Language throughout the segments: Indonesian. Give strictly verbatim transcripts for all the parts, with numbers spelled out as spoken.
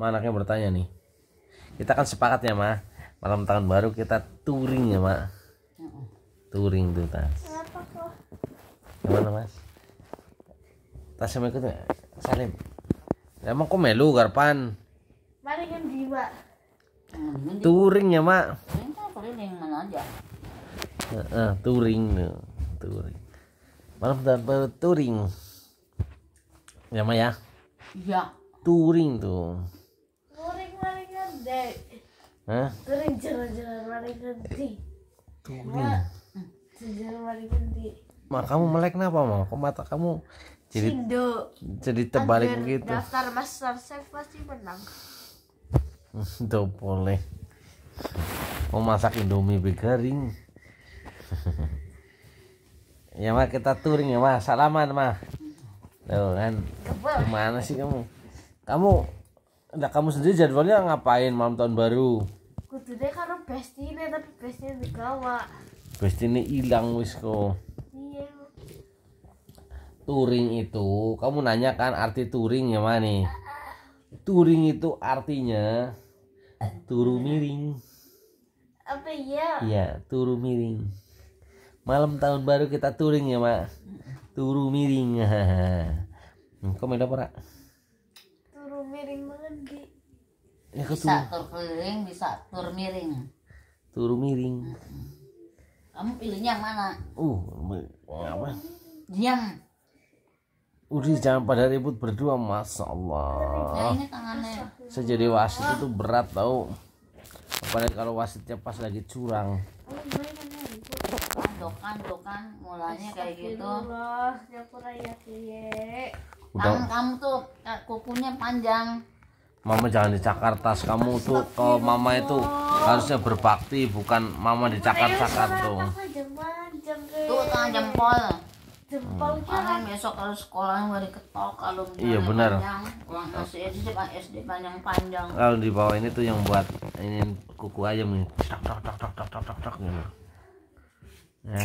Anaknya bertanya nih. Kita kan sepakat ya, Ma. Malam tahun baru kita touring ya, Ma. Touring tuh, Tas. Kenapa kok? Gimana, Mas? Tas sama ikut nggak? Salim. Emang kok melu garpan? Mari kan jiwa. Touring ya, Ma. Touring kan touring yang mana aja. Heeh, touring tuh. Touring. Malam tahun baru touring. Ya, Ma ya. Iya. Touring tuh. Touring mari kan dek. Hah? Touring jalan-jalan mari kan di. Touring. Jalan mari kan di. Ma, kamu melek kenapa, Ma? Kok mata kamu jadi Sindo. jadi terbalik Agar begitu? Daftar Master Chef pasti menang. Tuh boleh. Mau masak Indomie begaring. Ya, Ma, kita touring ya, Ma. Salaman, Ma. Tuh kan. Gimana sih kamu? Kamu enggak, kamu sendiri jadwalnya ngapain malam tahun baru? Kudu deh karo bestine tapi bestine digawa. Bestine hilang wis kok. Iya. Touring itu, kamu nanya kan arti touring ya, Ma nih? Touring itu artinya turu miring. Apa ya? Iya, turu miring. Malam tahun baru kita touring ya, Ma. Turu miring. Kok beda apa? Turu miring banget di. Ya, Bisa tur keliling, bisa tur miring. Turu miring. Kamu pilihnya yang mana? Uh, apa? Diam. Udah jangan pada ribut berdua, Masya Ya Allah. ini tangannya. Saya jadi wasit itu berat tau. Apalagi kalau wasitnya pas lagi curang. Dokan, dokan, mulanya kayak gitu. Allah, nyapura ya kiye. Tangan Udah, kamu tuh eh, kukunya panjang. Mama jangan dicakar tas kamu tuh. Kalau Mama itu harusnya berbakti, bukan Mama dicakar-cakar tuh. Jam-jam Tuh tangan jempol. jempol Karena besok kalau sekolah nggak diketok kalau Iya, misalnya benar. panjang. Uang S D Pak S D panjang-panjang. Kalau di bawah ini tuh yang buat ini kuku ayam nih. Tak tak tak tak tak tak tak tak gitu. Ya.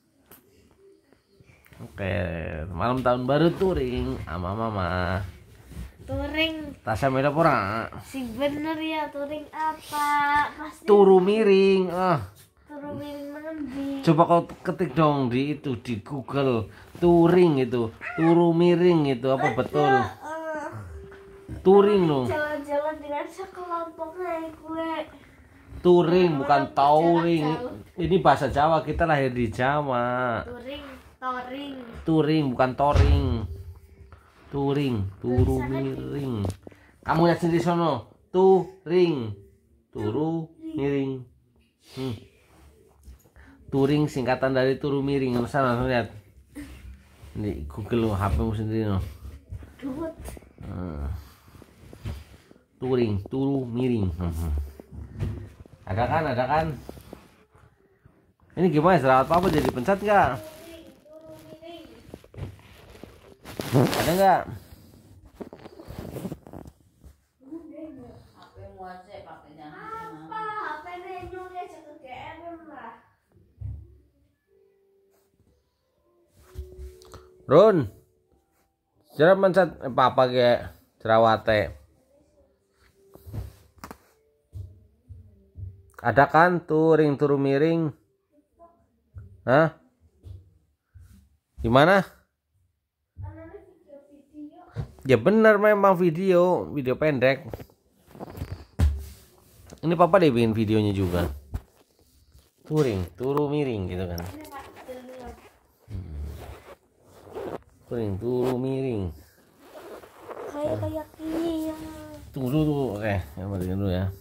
Oke, malam tahun baru touring sama Mama. touring. Tasya beda pora. Sing bener ya touring apa? Pasti Turu miring. Ah, turu miring mengendi. coba kau ketik dong di itu di Google touring itu, turu miring itu apa betul? Eh, Touring dong. jalan-jalan dengan sekelompok naik gue. Touring bukan touring. Ini bahasa Jawa, kita lahir di Jawa. Touring, touring. Touring bukan touring. Touring, turu miring. Kamu lihat sendiri sono. Touring, turu miring. Hmm. Touring singkatan dari turu miring. Sana langsung lihat. Ini Google H P-mu sendiri no. Gawat. Hmm. Touring, turu miring. Hmm. Ada kan, ada kan? Ini gimana? Jerawat apa jadi pencet nggak? Turu miring. Ada nggak? H P muat saya pakai jangan. Apa? H P nyungnya ke G M lah. Run, jerawat pencet apa apa kayak jerawate? Ada kan touring turu miring? Hah? Gimana? Ya benar memang video, video pendek. Ini papa deh bikin videonya juga. Touring, turu miring gitu kan. Touring, turu miring. Kayak kayak iya. Tunggu dulu, oke, yang dulu ya.